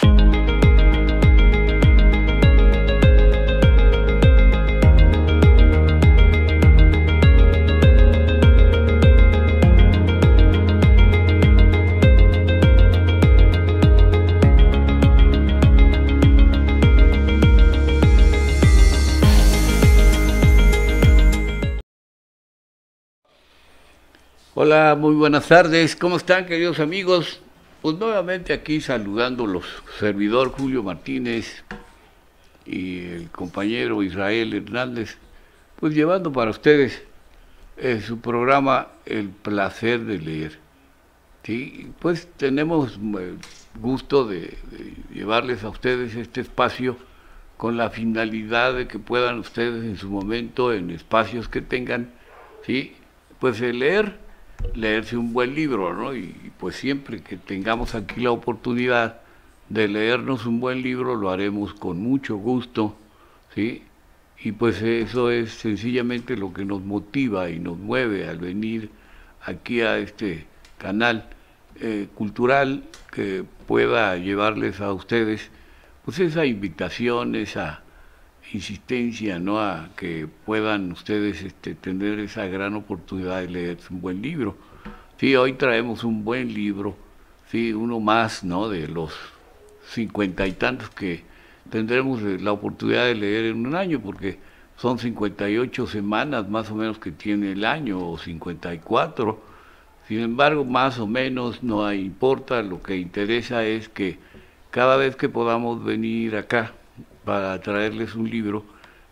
Hola, muy buenas tardes. ¿Cómo están, queridos amigos? Pues nuevamente aquí saludándolos, servidor Julio Martínez y el compañero Israel Hernández, pues llevando para ustedes su programa El placer de leer. Sí, pues tenemos gusto de llevarles a ustedes este espacio con la finalidad de que puedan ustedes en su momento, en espacios que tengan, sí, pues leerse un buen libro, ¿no? Y pues siempre que tengamos aquí la oportunidad de leernos un buen libro, lo haremos con mucho gusto, ¿sí? Y pues eso es sencillamente lo que nos motiva y nos mueve al venir aquí a este canal cultural que pueda llevarles a ustedes pues esa invitación, esa insistencia, ¿no? A que puedan ustedes tener esa gran oportunidad de leer un buen libro. Sí, hoy traemos un buen libro, sí, uno más, ¿no? De los 50 y tantos que tendremos la oportunidad de leer en un año, porque son 58 semanas más o menos que tiene el año, o 54. Sin embargo, más o menos no importa, lo que interesa es que cada vez que podamos venir acá para traerles un libro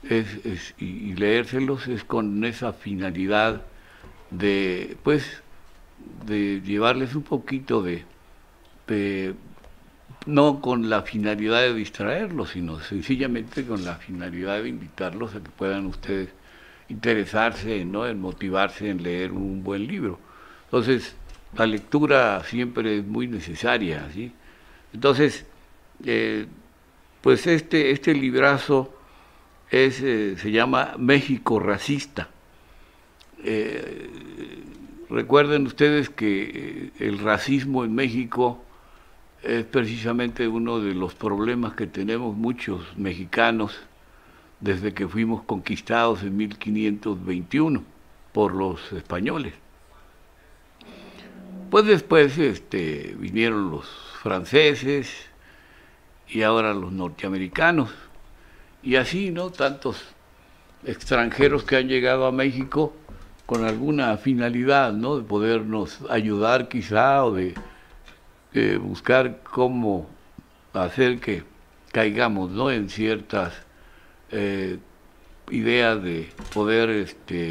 y leérselos es con esa finalidad de, pues, de llevarles un poquito de, no con la finalidad de distraerlos, sino sencillamente con la finalidad de invitarlos a que puedan ustedes interesarse, ¿no? En motivarse en leer un buen libro. Entonces, la lectura siempre es muy necesaria, ¿sí? Entonces, pues este librazo se llama México Racista. Recuerden ustedes que el racismo en México es precisamente uno de los problemas que tenemos muchos mexicanos desde que fuimos conquistados en 1521 por los españoles. Pues después vinieron los franceses y ahora los norteamericanos, y así, ¿no? Tantos extranjeros que han llegado a México con alguna finalidad, ¿no? De podernos ayudar quizá, o de buscar cómo hacer que caigamos, ¿no? En ciertas ideas de poder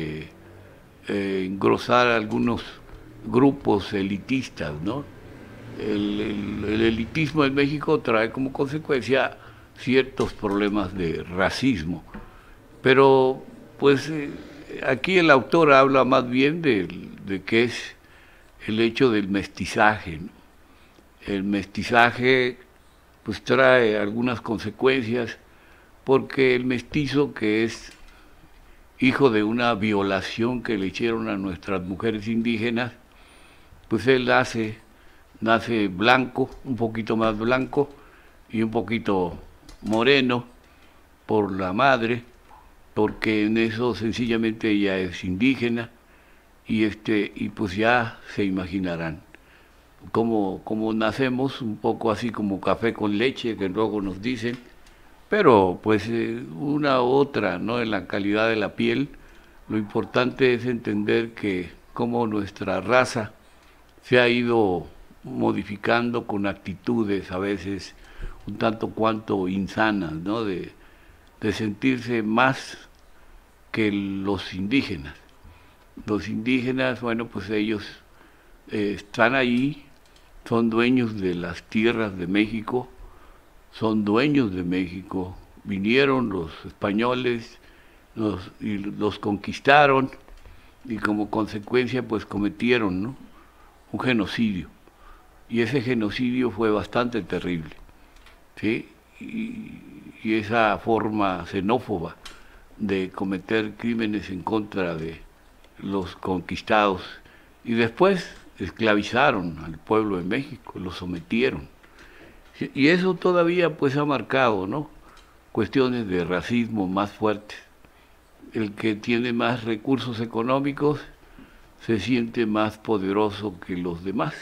engrosar algunos grupos elitistas, ¿no? El elitismo en México trae como consecuencia ciertos problemas de racismo, pero pues aquí el autor habla más bien de qué es el hecho del mestizaje, ¿no? El mestizaje pues trae algunas consecuencias, porque el mestizo, que es hijo de una violación que le hicieron a nuestras mujeres indígenas, pues él nace blanco, un poquito más blanco y un poquito moreno por la madre, porque en eso sencillamente ella es indígena, y pues ya se imaginarán cómo nacemos, un poco así como café con leche, que luego nos dicen, pero pues una u otra, ¿no? En la calidad de la piel, lo importante es entender que cómo nuestra raza se ha ido modificando con actitudes a veces un tanto cuanto insanas, ¿no? De sentirse más que los indígenas. Los indígenas, bueno, pues ellos están ahí, son dueños de las tierras de México, son dueños de México. Vinieron los españoles y los conquistaron, y como consecuencia pues cometieron, ¿no? Un genocidio, y ese genocidio fue bastante terrible, ¿sí? Y esa forma xenófoba de cometer crímenes en contra de los conquistados, y después esclavizaron al pueblo de México, lo sometieron, Y eso todavía pues ha marcado, ¿no? Cuestiones de racismo más fuertes. El que tiene más recursos económicos se siente más poderoso que los demás.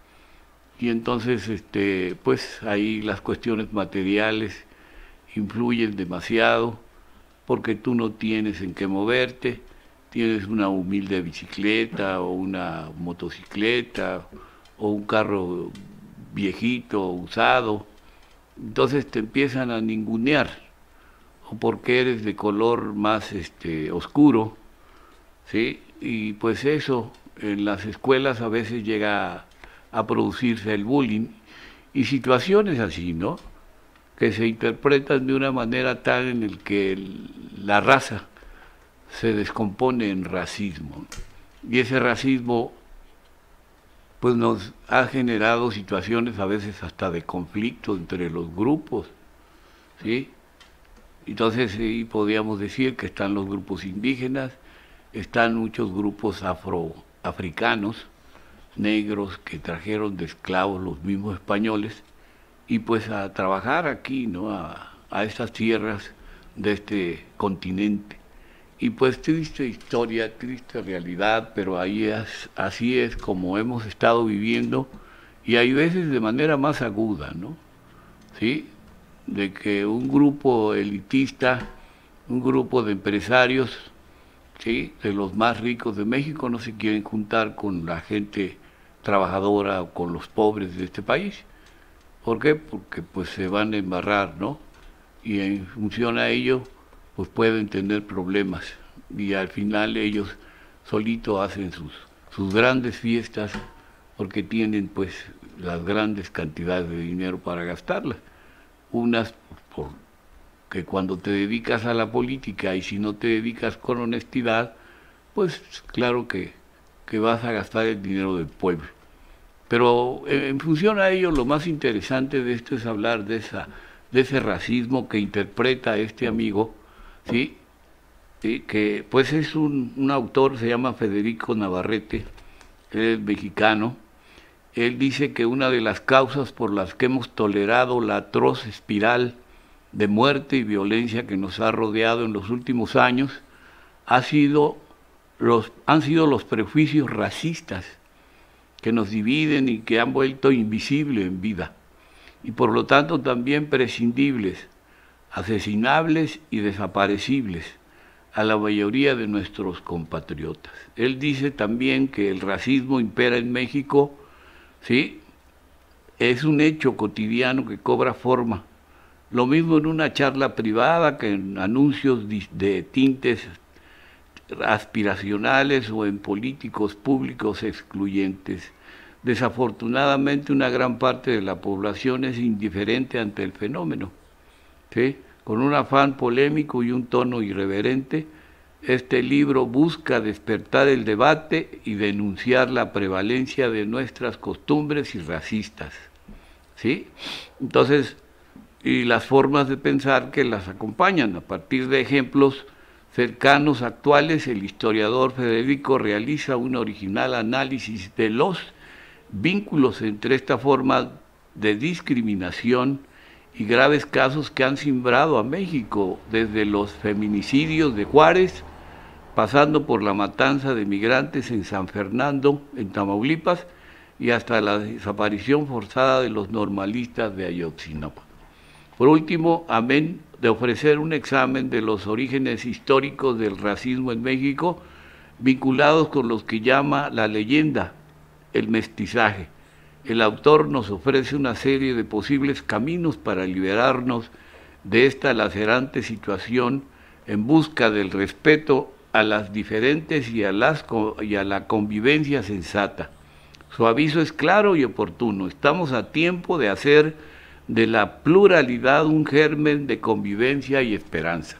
Y entonces, pues ahí las cuestiones materiales influyen demasiado porque tú no tienes en qué moverte, tienes una humilde bicicleta o una motocicleta o un carro viejito, usado, entonces te empiezan a ningunear, o porque eres de color más oscuro, ¿sí? Y pues eso, en las escuelas a veces llega a producirse el bullying y situaciones así, ¿no? Que se interpretan de una manera tal en el que la raza se descompone en racismo. Y ese racismo pues nos ha generado situaciones a veces hasta de conflicto entre los grupos, ¿sí? Entonces sí podríamos decir que están los grupos indígenas, están muchos grupos afroafricanos, negros que trajeron de esclavos los mismos españoles y pues a trabajar aquí, ¿no? A estas tierras de este continente. Y pues triste historia, triste realidad, pero así es como hemos estado viviendo y hay veces de manera más aguda, ¿no? ¿Sí? De que un grupo elitista, un grupo de empresarios, ¿sí? De los más ricos de México no se quieren juntar con la gente trabajadora o con los pobres de este país. ¿Por qué? Porque pues se van a embarrar, ¿no? Y en función a ello, pues pueden tener problemas. Y al final ellos solitos hacen sus grandes fiestas porque tienen pues las grandes cantidades de dinero para gastarlas. Unas porque cuando te dedicas a la política y si no te dedicas con honestidad, pues claro que vas a gastar el dinero del pueblo. Pero en función a ello, lo más interesante de esto es hablar de ese racismo que interpreta este amigo, ¿sí? ¿Sí? Que pues es un autor, se llama Federico Navarrete, él es mexicano. Él dice que una de las causas por las que hemos tolerado la atroz espiral de muerte y violencia que nos ha rodeado en los últimos años han sido los prejuicios racistas que nos dividen y que han vuelto invisibles en vida, y por lo tanto también prescindibles, asesinables y desaparecibles a la mayoría de nuestros compatriotas. Él dice también que el racismo impera en México, ¿sí? Es un hecho cotidiano que cobra forma. Lo mismo en una charla privada que en anuncios de tintes aspiracionales o en políticos públicos excluyentes. Desafortunadamente una gran parte de la población es indiferente ante el fenómeno, ¿sí? Con un afán polémico y un tono irreverente, este libro busca despertar el debate y denunciar la prevalencia de nuestras costumbres y racistas, ¿sí? Entonces, y las formas de pensar que las acompañan. A partir de ejemplos cercanos actuales, el historiador Federico realiza un original análisis de los vínculos entre esta forma de discriminación y graves casos que han cimbrado a México, desde los feminicidios de Juárez, pasando por la matanza de migrantes en San Fernando, en Tamaulipas, y hasta la desaparición forzada de los normalistas de Ayotzinapa. Por último, amén de ofrecer un examen de los orígenes históricos del racismo en México, vinculados con los que llama la leyenda, el mestizaje. El autor nos ofrece una serie de posibles caminos para liberarnos de esta lacerante situación en busca del respeto a las diferentes y a la convivencia sensata. Su aviso es claro y oportuno. Estamos a tiempo de hacer de la pluralidad un germen de convivencia y esperanza.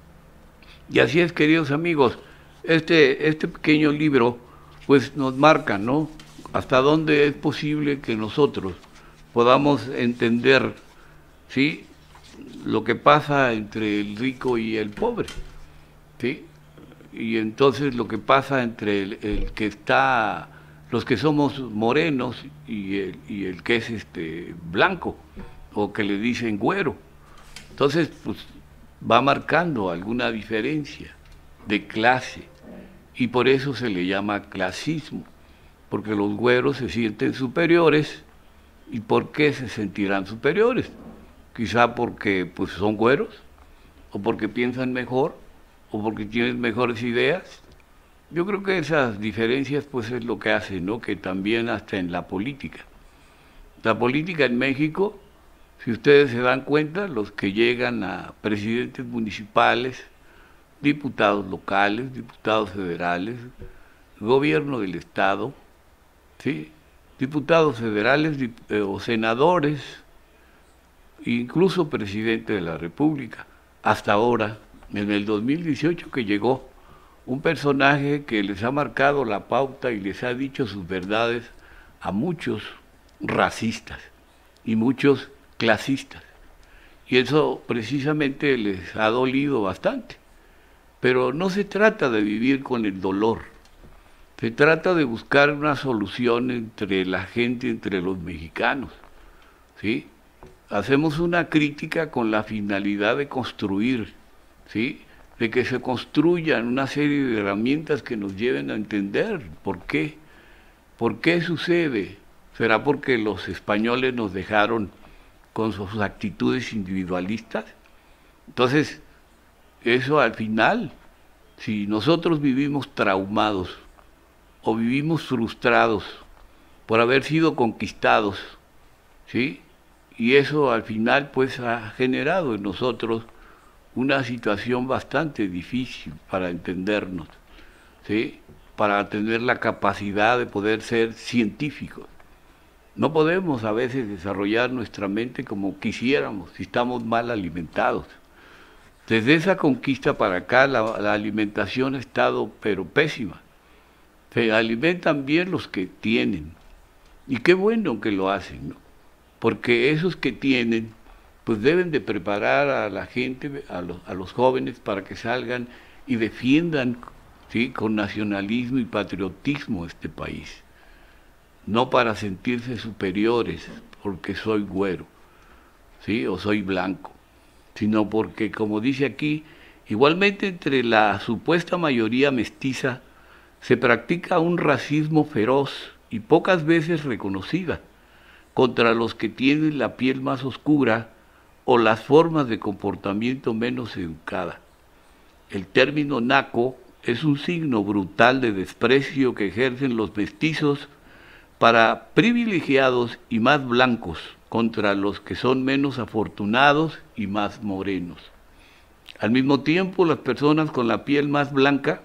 Y así es, queridos amigos, este pequeño libro pues nos marca, ¿no? Hasta dónde es posible que nosotros podamos entender, ¿sí?, lo que pasa entre el rico y el pobre, ¿sí? Y entonces lo que pasa entre el que está, los que somos morenos y el que es blanco, o que le dicen güero. Entonces, pues va marcando alguna diferencia de clase y por eso se le llama clasismo, porque los güeros se sienten superiores. ¿Y por qué se sentirán superiores? Quizá porque pues son güeros, o porque piensan mejor, o porque tienen mejores ideas. Yo creo que esas diferencias pues es lo que hace, ¿no? Que también hasta en la política. La política en México, si ustedes se dan cuenta, los que llegan a presidentes municipales, diputados locales, diputados federales, gobierno del estado, ¿sí? Diputados federales o senadores, incluso presidente de la República. Hasta ahora, en el 2018 que llegó un personaje que les ha marcado la pauta y les ha dicho sus verdades a muchos racistas y muchos clasistas. Y eso precisamente les ha dolido bastante. Pero no se trata de vivir con el dolor. Se trata de buscar una solución entre la gente, entre los mexicanos, ¿sí? Hacemos una crítica con la finalidad de construir, ¿sí? De que se construyan una serie de herramientas que nos lleven a entender por qué. ¿Por qué sucede? ¿Será porque los españoles nos dejaron con sus actitudes individualistas? Entonces, eso al final, si nosotros vivimos traumados, o vivimos frustrados por haber sido conquistados, ¿sí? Y eso al final pues ha generado en nosotros una situación bastante difícil para entendernos, ¿sí? Para tener la capacidad de poder ser científicos. No podemos a veces desarrollar nuestra mente como quisiéramos si estamos mal alimentados. Desde esa conquista para acá la alimentación ha estado pero pésima. Se alimentan bien los que tienen. Y qué bueno que lo hacen, ¿no? Porque esos que tienen, pues deben de preparar a la gente, a los jóvenes, para que salgan y defiendan, ¿sí? Con nacionalismo y patriotismo este país. No para sentirse superiores, porque soy güero, ¿sí? O soy blanco, sino porque, como dice aquí, igualmente entre la supuesta mayoría mestiza, se practica un racismo feroz y pocas veces reconocida contra los que tienen la piel más oscura o las formas de comportamiento menos educada. El término naco es un signo brutal de desprecio que ejercen los mestizos para privilegiados y más blancos contra los que son menos afortunados y más morenos. Al mismo tiempo, las personas con la piel más blanca,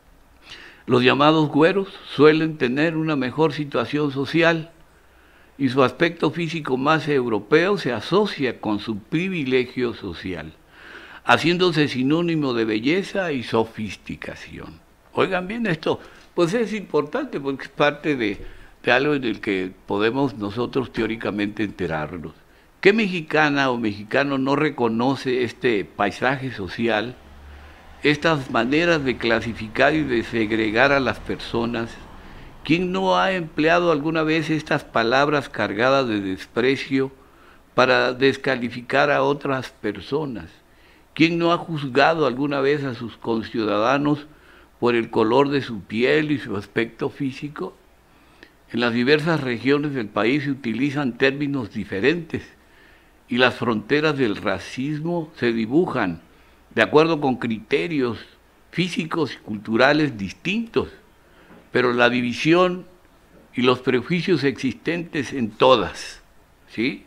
los llamados güeros, suelen tener una mejor situación social y su aspecto físico más europeo se asocia con su privilegio social, haciéndose sinónimo de belleza y sofisticación. Oigan bien esto, pues es importante porque es parte de algo en el que podemos nosotros teóricamente enterarnos. ¿Qué mexicana o mexicano no reconoce este paisaje social, estas maneras de clasificar y de segregar a las personas? ¿Quién no ha empleado alguna vez estas palabras cargadas de desprecio para descalificar a otras personas? ¿Quién no ha juzgado alguna vez a sus conciudadanos por el color de su piel y su aspecto físico? En las diversas regiones del país se utilizan términos diferentes y las fronteras del racismo se dibujan de acuerdo con criterios físicos y culturales distintos, pero la división y los prejuicios existentes en todas, ¿sí?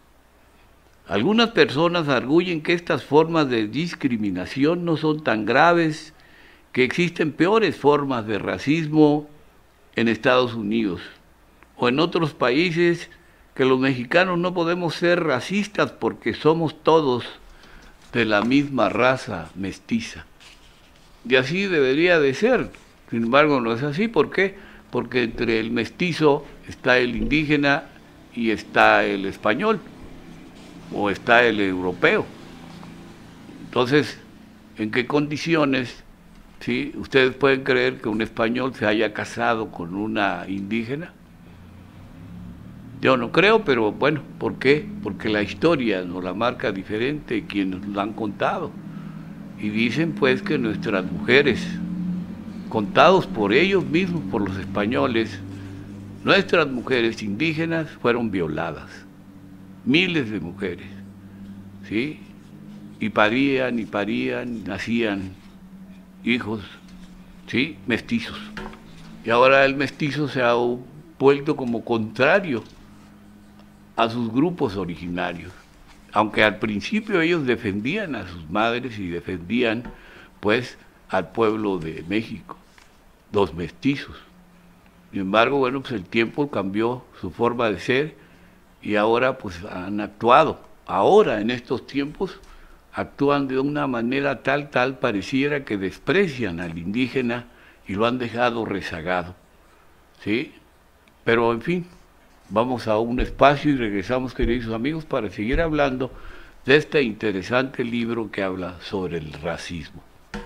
Algunas personas arguyen que estas formas de discriminación no son tan graves, que existen peores formas de racismo en Estados Unidos o en otros países, que los mexicanos no podemos ser racistas porque somos todos de la misma raza mestiza. Y así debería de ser. Sin embargo, no es así. ¿Por qué? Porque entre el mestizo está el indígena y está el español, o está el europeo. Entonces, ¿en qué condiciones, sí, ustedes pueden creer que un español se haya casado con una indígena? Yo no creo, pero bueno, ¿por qué? Porque la historia nos la marca diferente quienes nos la han contado. Y dicen pues que nuestras mujeres, contados por ellos mismos, por los españoles, nuestras mujeres indígenas fueron violadas. Miles de mujeres, ¿sí? Y parían, nacían hijos, ¿sí? Mestizos. Y ahora el mestizo se ha vuelto como contrario a sus grupos originarios, aunque al principio ellos defendían a sus madres y defendían pues al pueblo de México, los mestizos. Sin embargo, bueno, pues el tiempo cambió su forma de ser y ahora pues han actuado. Ahora, en estos tiempos, actúan de una manera tal pareciera que desprecian al indígena y lo han dejado rezagado, ¿sí? Pero en fin, vamos a un espacio y regresamos, queridos amigos, para seguir hablando de este interesante libro que habla sobre el racismo.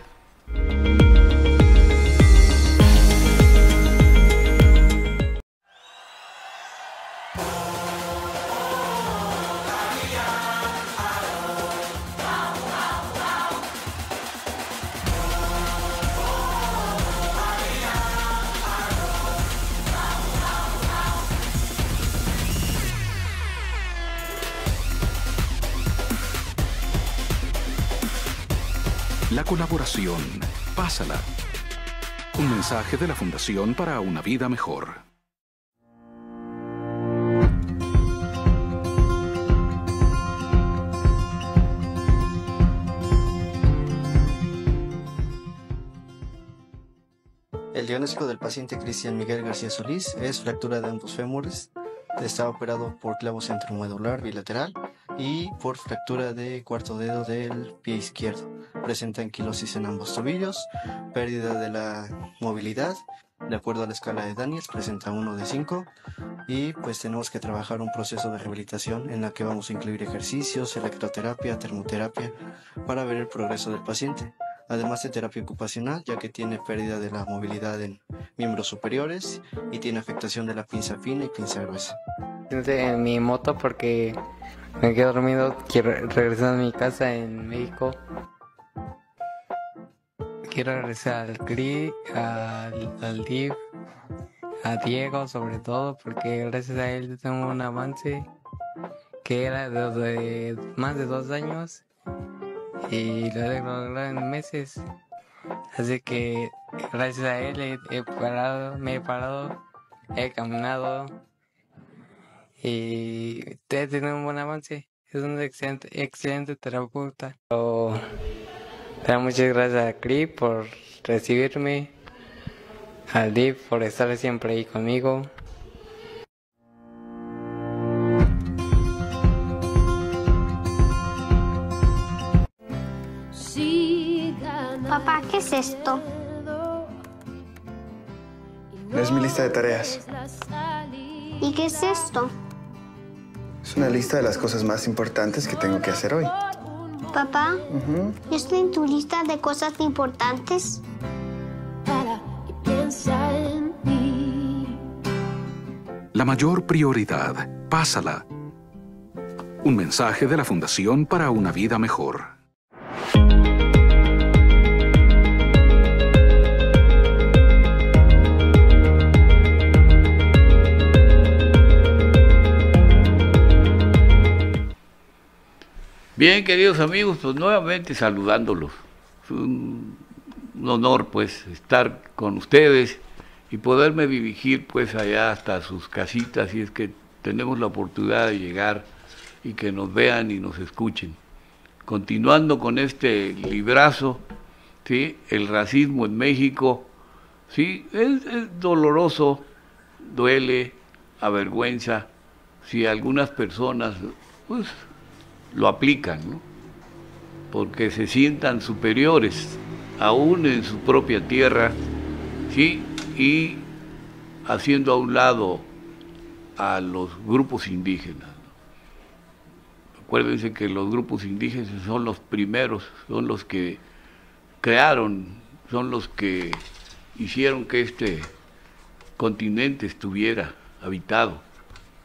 La colaboración. Pásala. Un mensaje de la Fundación para una vida mejor. El diagnóstico del paciente Cristian Miguel García Solís es fractura de ambos fémures. Está operado por clavo centromedular bilateral y por fractura de cuarto dedo del pie izquierdo. Presenta anquilosis en ambos tobillos, pérdida de la movilidad. De acuerdo a la escala de Daniels, presenta 1 de 5 y pues tenemos que trabajar un proceso de rehabilitación en la que vamos a incluir ejercicios, electroterapia, termoterapia para ver el progreso del paciente. Además de terapia ocupacional, ya que tiene pérdida de la movilidad en miembros superiores y tiene afectación de la pinza fina y pinza gruesa. En mi moto porque me quedo dormido, quiero regresar a mi casa en México. Quiero regresar al CRI, al DIF, a Diego sobre todo, porque gracias a él tengo un avance que era de más de 2 años. Y lo he logrado en meses, así que gracias a él me he parado, he caminado y he tenido un buen avance. Es un excelente terapeuta. Pero muchas gracias a CRI por recibirme, al DIF por estar siempre ahí conmigo. Papá, ¿qué es esto? Es mi lista de tareas. ¿Y qué es esto? Es una lista de las cosas más importantes que tengo que hacer hoy. Papá, ¿yo estoy en tu lista de cosas importantes? La mayor prioridad. Pásala. Un mensaje de la Fundación para una vida mejor. Bien, queridos amigos, pues nuevamente saludándolos. Es un honor, pues, estar con ustedes y poderme dirigir, pues, allá hasta sus casitas, si es que tenemos la oportunidad de llegar y que nos vean y nos escuchen. Continuando con este librazo, ¿sí? El racismo en México, ¿sí? Es doloroso, duele, avergüenza, si algunas personas, pues, lo aplican, ¿no? Porque se sientan superiores, aún en su propia tierra, ¿sí? Y haciendo a un lado a los grupos indígenas. Acuérdense que los grupos indígenas son los primeros, son los que crearon, son los que hicieron que este continente estuviera habitado.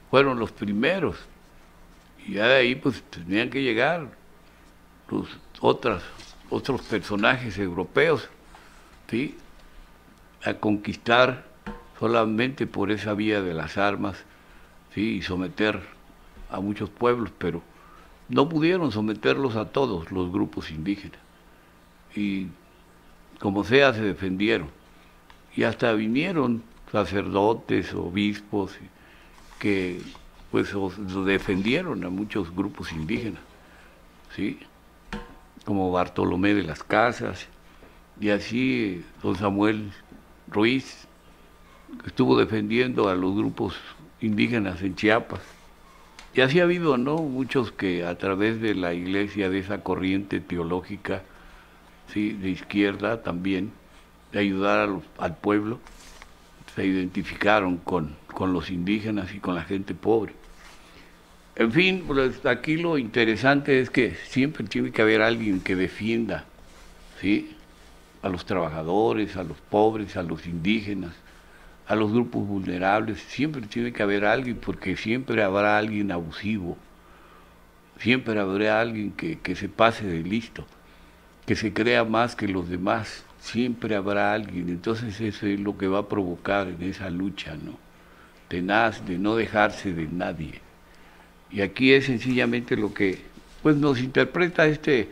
fueron los primeros. Y ya de ahí pues tenían que llegar los otros personajes europeos, ¿sí?, a conquistar solamente por esa vía de las armas, ¿sí?, y someter a muchos pueblos, pero no pudieron someterlos a todos los grupos indígenas. Y como sea, se defendieron. Y hasta vinieron sacerdotes, obispos, que pues defendieron a muchos grupos indígenas, ¿sí?, como Bartolomé de las Casas, y así don Samuel Ruiz, que estuvo defendiendo a los grupos indígenas en Chiapas. Y así ha habido, ¿no?, muchos que a través de la iglesia, de esa corriente teológica, ¿sí?, de izquierda también, de ayudar al pueblo, se identificaron con los indígenas y con la gente pobre. En fin, pues aquí lo interesante es que siempre tiene que haber alguien que defienda, ¿sí?, a los trabajadores, a los pobres, a los indígenas, a los grupos vulnerables. Siempre tiene que haber alguien, porque siempre habrá alguien abusivo, siempre habrá alguien que se pase de listo, que se crea más que los demás, siempre habrá alguien. Entonces eso es lo que va a provocar en esa lucha, ¿no?, tenaz, de no dejarse de nadie. Y aquí es sencillamente lo que pues nos interpreta este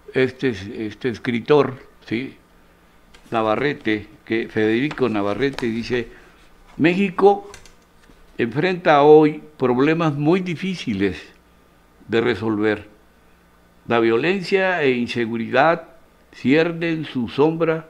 escritor, ¿sí?, Navarrete, que Federico Navarrete dice: México enfrenta hoy problemas muy difíciles de resolver. La violencia e inseguridad ciernen su sombra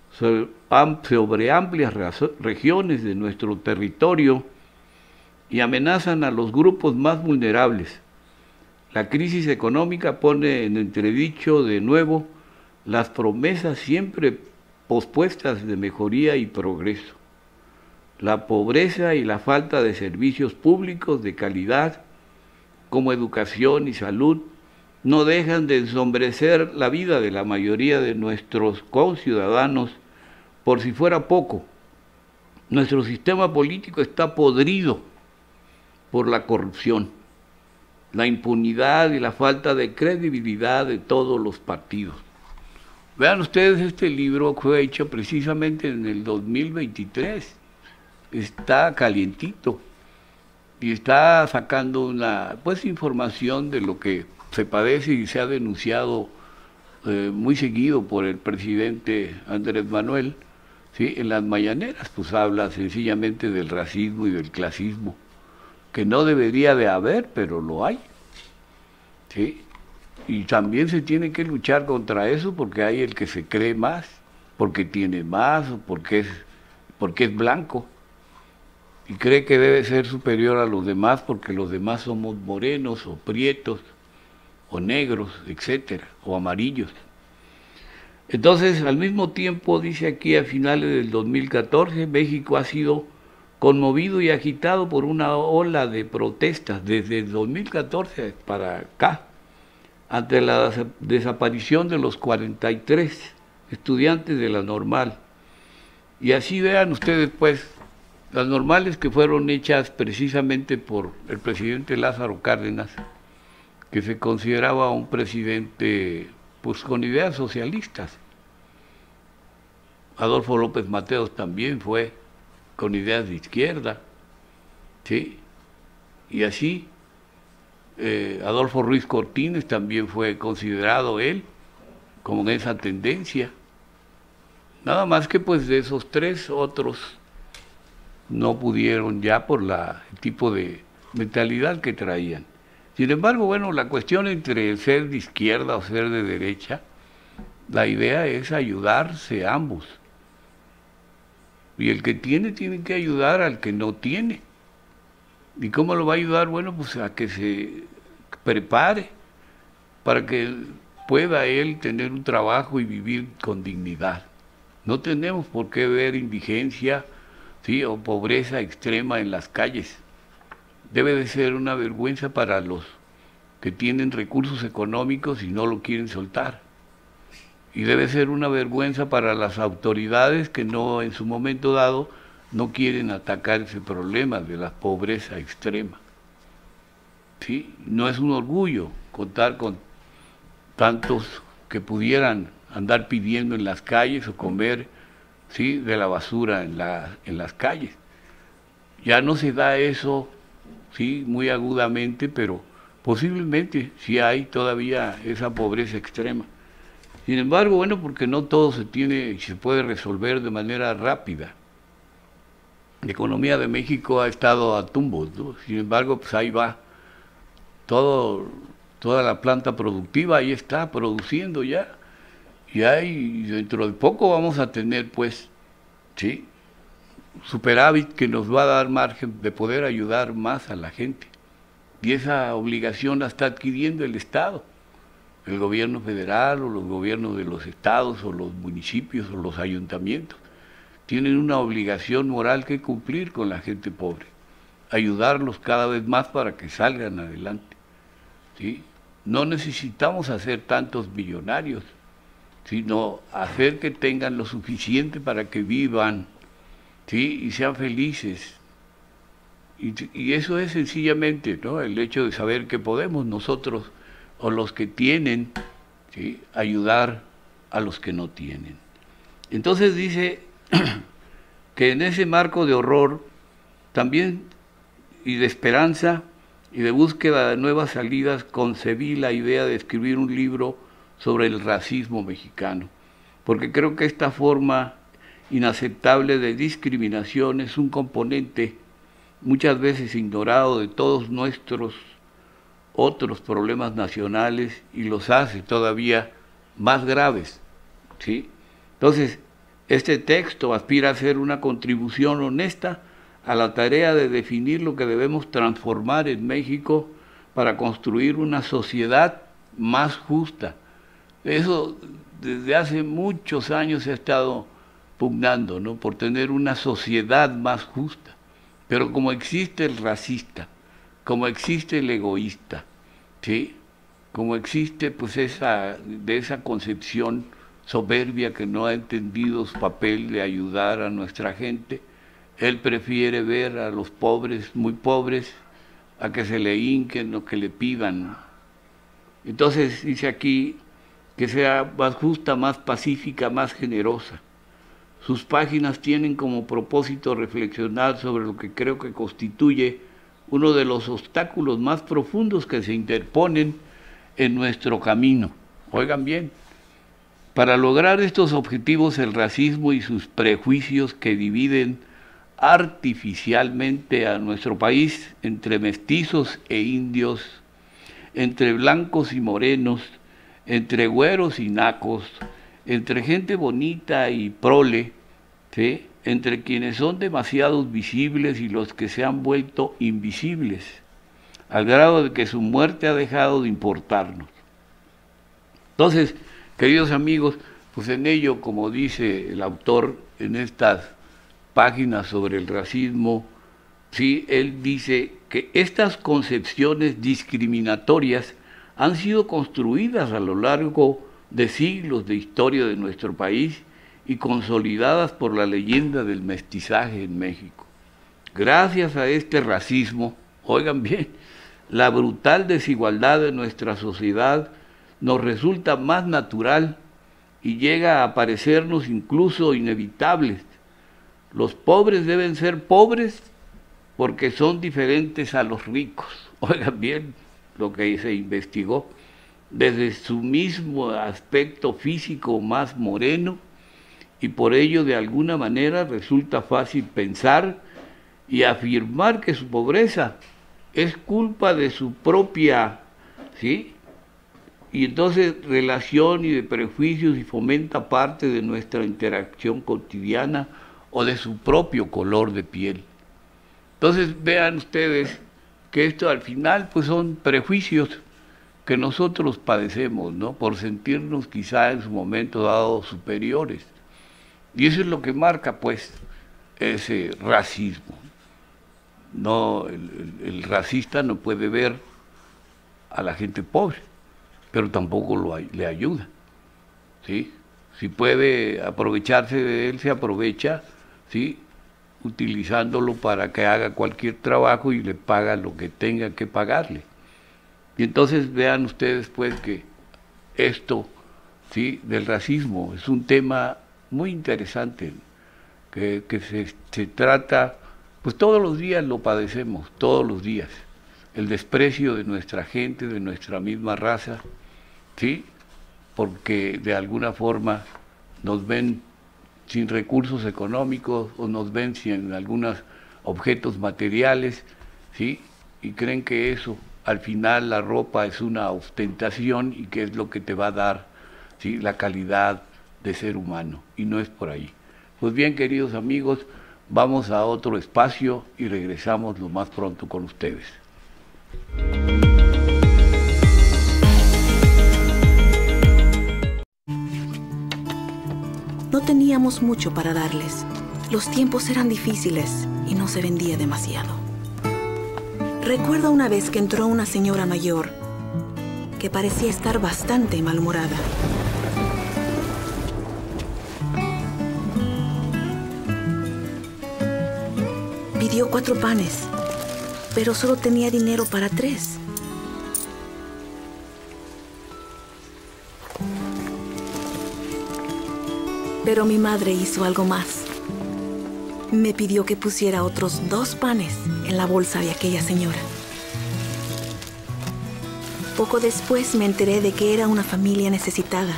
sobre amplias regiones de nuestro territorio y amenazan a los grupos más vulnerables. La crisis económica pone en entredicho de nuevo las promesas siempre pospuestas de mejoría y progreso. La pobreza y la falta de servicios públicos de calidad, como educación y salud, no dejan de ensombrecer la vida de la mayoría de nuestros conciudadanos. Por si fuera poco, nuestro sistema político está podrido por la corrupción, la impunidad y la falta de credibilidad de todos los partidos. Vean ustedes, este libro fue hecho precisamente en el 2023, está calientito y está sacando una información de lo que se padece y se ha denunciado muy seguido por el presidente Andrés Manuel, ¿sí?, en las mañaneras. Pues habla sencillamente del racismo y del clasismo, que no debería de haber, pero lo hay, ¿sí? Y también se tiene que luchar contra eso, porque hay el que se cree más, porque tiene más, o porque es blanco, y cree que debe ser superior a los demás, porque los demás somos morenos, o prietos, o negros, etcétera, o amarillos. Entonces, al mismo tiempo, dice aquí, a finales del 2014, México ha sido conmovido y agitado por una ola de protestas desde el 2014 para acá, ante la desaparición de los 43 estudiantes de la Normal. Y así vean ustedes, pues, las normales que fueron hechas precisamente por el presidente Lázaro Cárdenas, que se consideraba un presidente pues con ideas socialistas. Adolfo López Mateos también fue con ideas de izquierda, ¿sí? Y así Adolfo Ruiz Cortines también fue considerado él como esa tendencia. Nada más que pues de esos tres otros no pudieron ya por el tipo de mentalidad que traían. Sin embargo, bueno, la cuestión entre ser de izquierda o ser de derecha, la idea es ayudarse ambos. Y el que tiene que ayudar al que no tiene. ¿Y cómo lo va a ayudar? Bueno, pues a que se prepare para que pueda él tener un trabajo y vivir con dignidad. No tenemos por qué ver indigencia, ¿sí?, o pobreza extrema en las calles. Debe de ser una vergüenza para los que tienen recursos económicos y no lo quieren soltar. Y debe ser una vergüenza para las autoridades que no, en su momento dado, no quieren atacar ese problema de la pobreza extrema. ¿sí? No es un orgullo contar con tantos que pudieran andar pidiendo en las calles o comer, ¿sí?, de la basura en las calles. Ya no se da eso, sí, muy agudamente, pero posiblemente sí hay todavía esa pobreza extrema. Sin embargo, bueno, porque no todo se tiene y se puede resolver de manera rápida. La economía de México ha estado a tumbos, ¿no? Sin embargo, pues ahí va. Toda la planta productiva ahí está produciendo ya. Y dentro de poco vamos a tener, pues, ¿sí?, superávit que nos va a dar margen de poder ayudar más a la gente. Y esa obligación la está adquiriendo el Estado, el gobierno federal o los gobiernos de los estados o los municipios o los ayuntamientos. Tienen una obligación moral que cumplir con la gente pobre, ayudarlos cada vez más para que salgan adelante, ¿sí? No necesitamos hacer tantos millonarios, sino hacer que tengan lo suficiente para que vivan, ¿sí?, y sean felices. Y eso es sencillamente, ¿no?, el hecho de saber que podemos nosotros, o los que tienen, ¿sí?, ayudar a los que no tienen. Entonces dice que en ese marco de horror también, y de esperanza, y de búsqueda de nuevas salidas, concebí la idea de escribir un libro sobre el racismo mexicano, porque creo que esta forma inaceptable de discriminación es un componente muchas veces ignorado de todos nuestros otros problemas nacionales y los hace todavía más graves, ¿sí? Entonces, este texto aspira a ser una contribución honesta a la tarea de definir lo que debemos transformar en México para construir una sociedad más justa. Eso desde hace muchos años se ha estado pugnando, ¿no?, por tener una sociedad más justa. Pero como existe el racista, como existe el egoísta, ¿sí?, como existe pues esa concepción soberbia que no ha entendido su papel de ayudar a nuestra gente, él prefiere ver a los pobres, muy pobres, a que se le hinquen o que le pidan. Entonces dice aquí que sea más justa, más pacífica, más generosa. Sus páginas tienen como propósito reflexionar sobre lo que creo que constituye uno de los obstáculos más profundos que se interponen en nuestro camino. Oigan bien, para lograr estos objetivos, el racismo y sus prejuicios que dividen artificialmente a nuestro país entre mestizos e indios, entre blancos y morenos, entre güeros y nacos, entre gente bonita y prole, ¿sí?, entre quienes son demasiado visibles y los que se han vuelto invisibles, al grado de que su muerte ha dejado de importarnos. Entonces, queridos amigos, pues en ello, como dice el autor en estas páginas sobre el racismo, sí, él dice que estas concepciones discriminatorias han sido construidas a lo largo de siglos de historia de nuestro país y consolidadas por la leyenda del mestizaje en México. Gracias a este racismo, oigan bien, la brutal desigualdad de nuestra sociedad nos resulta más natural y llega a parecernos incluso inevitables. Los pobres deben ser pobres porque son diferentes a los ricos. Oigan bien lo que se investigó. Desde su mismo aspecto físico más moreno, y por ello de alguna manera resulta fácil pensar y afirmar que su pobreza es culpa de su propia, ¿sí?, y entonces relación y de prejuicios y fomenta parte de nuestra interacción cotidiana o de su propio color de piel. Entonces vean ustedes que esto al final pues son prejuicios que nosotros padecemos, ¿no?, por sentirnos quizá en su momento dado superiores. Y eso es lo que marca pues ese racismo. No, el racista no puede ver a la gente pobre, pero tampoco le ayuda, ¿sí? Si puede aprovecharse de él, se aprovecha, ¿sí?, utilizándolo para que haga cualquier trabajo y le paga lo que tenga que pagarle. Y entonces vean ustedes pues que esto, ¿sí?, del racismo es un tema muy interesante, que se trata, pues todos los días lo padecemos, todos los días, el desprecio de nuestra gente, de nuestra misma raza, ¿sí?, porque de alguna forma nos ven sin recursos económicos o nos ven sin algunos objetos materiales, ¿sí?, y creen que eso, al final la ropa es una ostentación y que es lo que te va a dar, ¿sí?, la calidad de ser humano, y no es por ahí. Pues bien, queridos amigos, vamos a otro espacio y regresamos lo más pronto con ustedes. No teníamos mucho para darles. Los tiempos eran difíciles y no se vendía demasiado. Recuerdo una vez que entró una señora mayor que parecía estar bastante malhumorada. Pidió 4 panes, pero solo tenía dinero para 3. Pero mi madre hizo algo más. Me pidió que pusiera otros 2 panes en la bolsa de aquella señora. Poco después me enteré de que era una familia necesitada.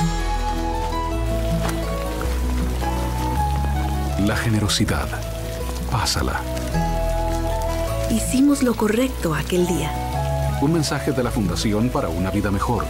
La generosidad. Pásala. Hicimos lo correcto aquel día. Un mensaje de la Fundación para una Vida Mejor.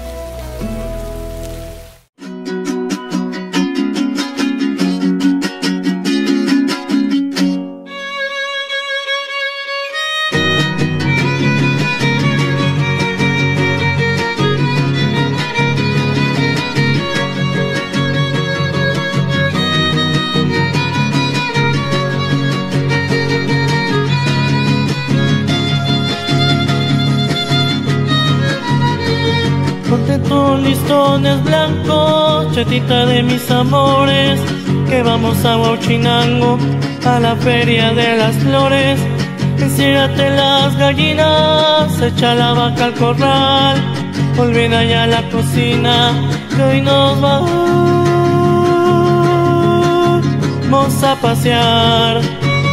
Listones blancos, chetita de mis amores, que vamos a Huachinango, a la feria de las flores. Enciérrate las gallinas, echa la vaca al corral, olvida ya la cocina, que hoy nos vamos a pasear.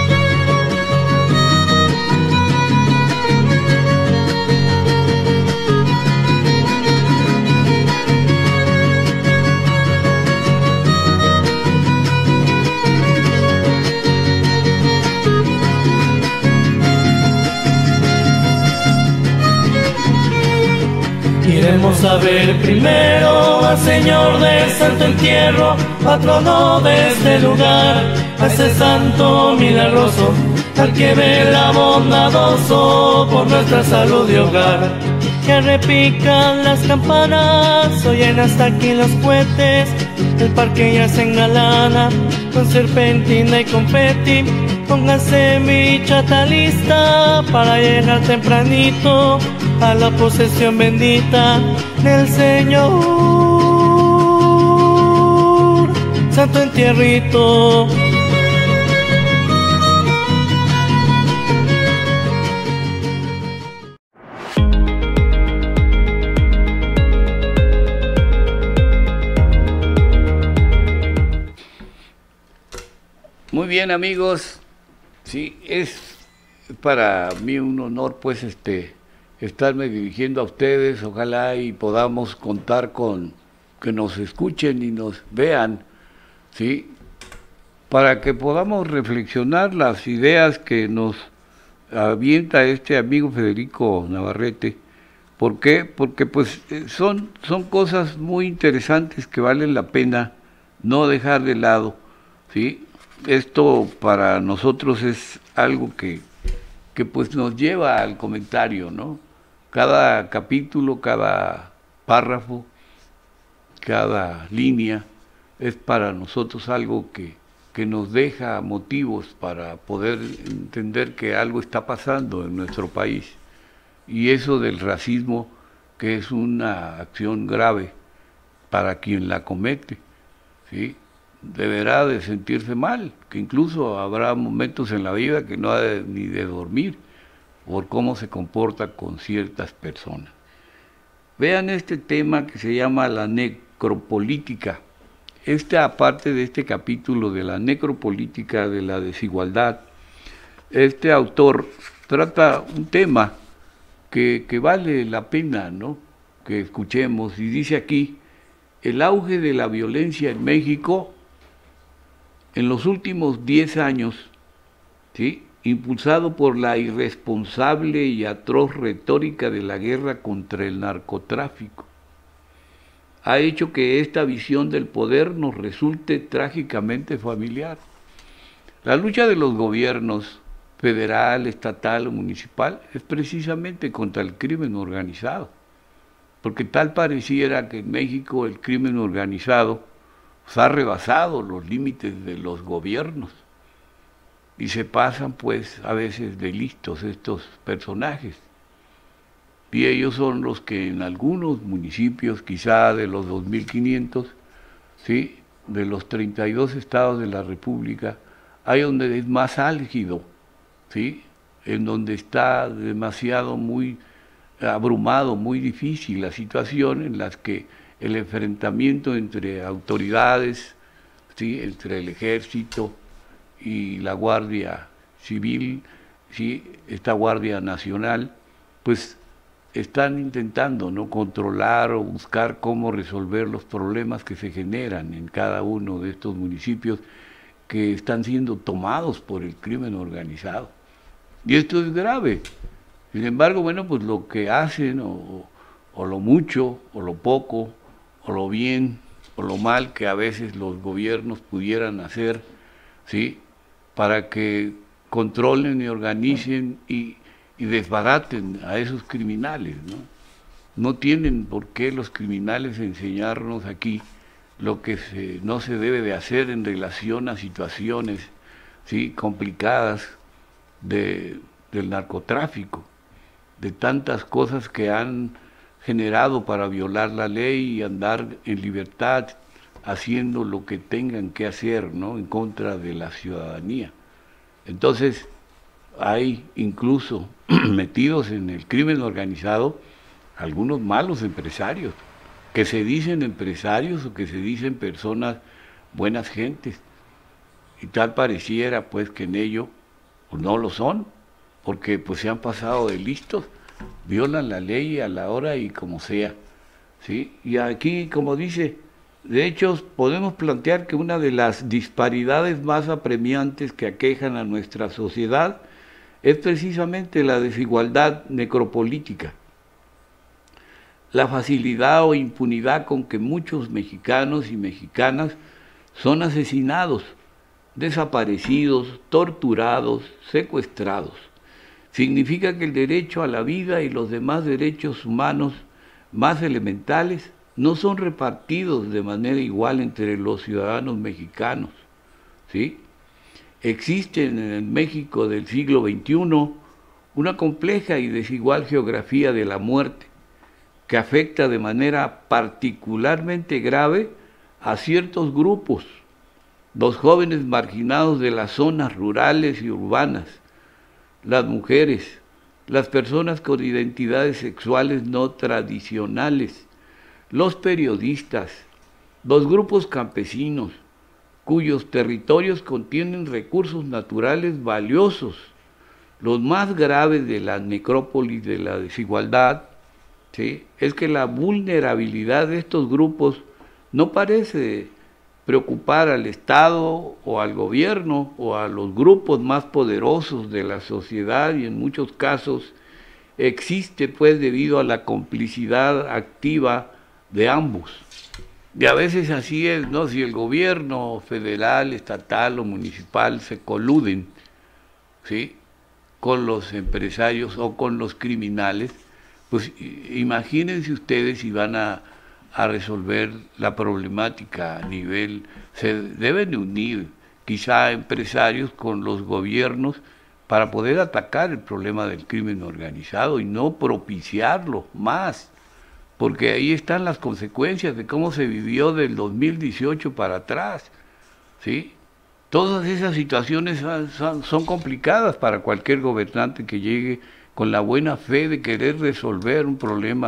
Iremos a ver primero al Señor del Santo Entierro, patrono de este lugar, a ese santo milagroso, al que vela bondadoso por nuestra salud y hogar. Que repican las campanas, oyen hasta aquí los cohetes, el parque ya se engalana con serpentina y confeti. Póngase mi chata lista para llegar tempranito a la posesión bendita del Señor Santo Entierrito. Muy bien, amigos, sí, es para mí un honor pues estarme dirigiendo a ustedes. Ojalá y podamos contar con que nos escuchen y nos vean, ¿sí?, para que podamos reflexionar las ideas que nos avienta este amigo Federico Navarrete. ¿Por qué? Porque pues son cosas muy interesantes que valen la pena no dejar de lado, ¿sí? Esto para nosotros es algo que pues nos lleva al comentario, ¿no? Cada capítulo, cada párrafo, cada línea es para nosotros algo que nos deja motivos para poder entender que algo está pasando en nuestro país. Y eso del racismo, que es una acción grave para quien la comete, ¿sí?, deberá de sentirse mal, que incluso habrá momentos en la vida que no ha ni de dormir por cómo se comporta con ciertas personas. vean este tema que se llama la necropolítica. Aparte de este capítulo de la necropolítica de la desigualdad, este autor trata un tema que vale la pena, ¿no?, que escuchemos, y dice aquí: el auge de la violencia en México en los últimos 10 años, ¿sí?, impulsado por la irresponsable y atroz retórica de la guerra contra el narcotráfico, ha hecho que esta visión del poder nos resulte trágicamente familiar. La lucha de los gobiernos federal, estatal o municipal es precisamente contra el crimen organizado, porque tal pareciera que en México el crimen organizado ha rebasado los límites de los gobiernos y se pasan pues a veces de listos estos personajes. Y ellos son los que en algunos municipios, quizá de los 2.500, ¿sí?, de los 32 estados de la República, hay donde es más álgido, ¿sí?, en donde está demasiado, muy abrumado, muy difícil la situación, en las que el enfrentamiento entre autoridades, ¿sí?, entre el ejército y la Guardia Civil, ¿sí?, esta Guardia Nacional, pues están intentando, ¿no?, controlar o buscar cómo resolver los problemas que se generan en cada uno de estos municipios que están siendo tomados por el crimen organizado. Y esto es grave. Sin embargo, bueno, pues lo que hacen, o lo mucho, o lo poco, o lo bien, o lo mal que a veces los gobiernos pudieran hacer, ¿sí?, para que controlen y organicen y desbaraten a esos criminales, ¿no? No tienen por qué los criminales enseñarnos aquí lo que no se debe de hacer en relación a situaciones, ¿sí?, complicadas del narcotráfico, de tantas cosas que han generado para violar la ley y andar en libertad haciendo lo que tengan que hacer, ¿no?, en contra de la ciudadanía. Entonces, hay incluso metidos en el crimen organizado algunos malos empresarios, que se dicen empresarios o que se dicen personas buenas gentes, y tal pareciera pues que en ello pues, no lo son, porque pues se han pasado de listos, violan la ley a la hora y como sea, ¿sí? Y aquí, como dice, de hecho podemos plantear que una de las disparidades más apremiantes que aquejan a nuestra sociedad es precisamente la desigualdad necropolítica, la facilidad o impunidad con que muchos mexicanos y mexicanas son asesinados, desaparecidos, torturados, secuestrados. Significa que el derecho a la vida y los demás derechos humanos más elementales no son repartidos de manera igual entre los ciudadanos mexicanos, ¿sí? Existen en el México del siglo XXI una compleja y desigual geografía de la muerte que afecta de manera particularmente grave a ciertos grupos, los jóvenes marginados de las zonas rurales y urbanas, las mujeres, las personas con identidades sexuales no tradicionales, los periodistas, los grupos campesinos, cuyos territorios contienen recursos naturales valiosos. Los más graves de la necrópolis de la desigualdad, ¿sí?, es que la vulnerabilidad de estos grupos no parece preocupar al Estado o al gobierno o a los grupos más poderosos de la sociedad, y en muchos casos existe pues debido a la complicidad activa de ambos. Y a veces así es, ¿no? Si el gobierno federal, estatal o municipal se coluden, ¿sí?, con los empresarios o con los criminales, pues imagínense ustedes si van a resolver la problemática a nivel, se deben unir quizá empresarios con los gobiernos para poder atacar el problema del crimen organizado y no propiciarlo más, porque ahí están las consecuencias de cómo se vivió del 2018 para atrás, ¿sí? Todas esas situaciones son complicadas para cualquier gobernante que llegue con la buena fe de querer resolver un problema